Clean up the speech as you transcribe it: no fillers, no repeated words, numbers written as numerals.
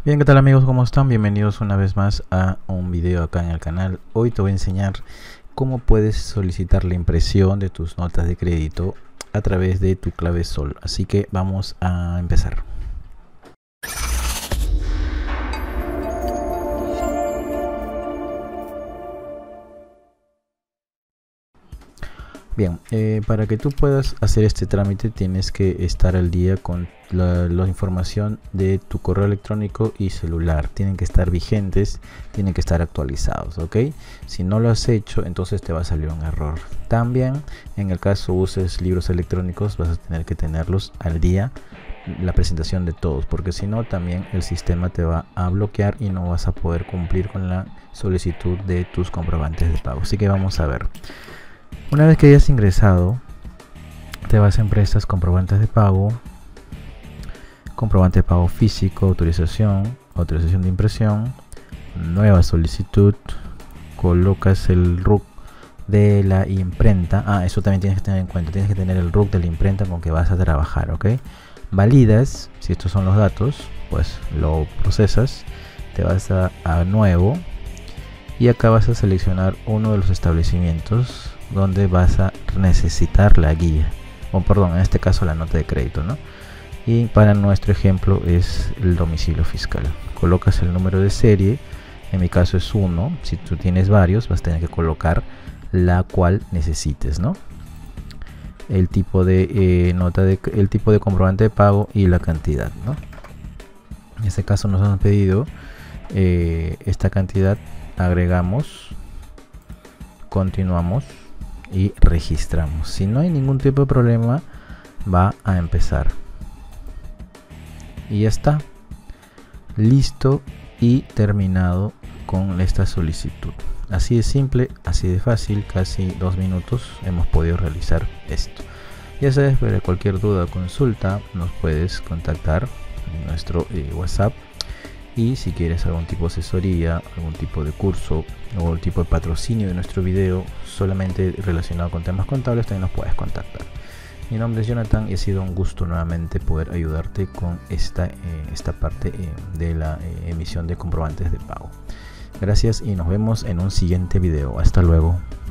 Bien, ¿qué tal amigos? ¿Cómo están? Bienvenidos una vez más a un video acá en el canal. Hoy te voy a enseñar cómo puedes solicitar la impresión de tus notas de crédito a través de tu clave Sol. Así que vamos a empezar. Bien, para que tú puedas hacer este trámite tienes que estar al día con la información de tu correo electrónico y celular. Tienen que estar vigentes, tienen que estar actualizados, ¿ok? Si no lo has hecho, entonces te va a salir un error. También, en el caso uses libros electrónicos, vas a tener que tenerlos al día, la presentación de todos, porque si no, también el sistema te va a bloquear y no vas a poder cumplir con la solicitud de tus comprobantes de pago. Así que vamos a ver. Una vez que hayas ingresado, te vas a empresas, comprobantes de pago, comprobante de pago físico, autorización de impresión, nueva solicitud, colocas el RUC de la imprenta. Eso también tienes que tener en cuenta, tienes que tener el RUC de la imprenta con que vas a trabajar, ¿ok? Validas, si estos son los datos, pues lo procesas, te vas a nuevo y acá vas a seleccionar uno de los establecimientos donde vas a necesitar la guía, o perdón, en este caso la nota de crédito, ¿no? Y para nuestro ejemplo es el domicilio fiscal. Colocas el número de serie, en mi caso es 1, si tú tienes varios vas a tener que colocar la cual necesites, ¿no? El tipo de el tipo de comprobante de pago y la cantidad, ¿no? En este caso nos han pedido esta cantidad, agregamos, continuamos y registramos. Si no hay ningún tipo de problema, va a empezar y ya está listo y terminado con esta solicitud. Así de simple, así de fácil, casi 2 minutos hemos podido realizar esto. Ya sabes, para cualquier duda o consulta nos puedes contactar en nuestro WhatsApp. Y si quieres algún tipo de asesoría, algún tipo de curso o algún tipo de patrocinio de nuestro video solamente relacionado con temas contables, también nos puedes contactar. Mi nombre es Jonathan y ha sido un gusto nuevamente poder ayudarte con esta parte de la emisión de comprobantes de pago. Gracias y nos vemos en un siguiente video. Hasta luego.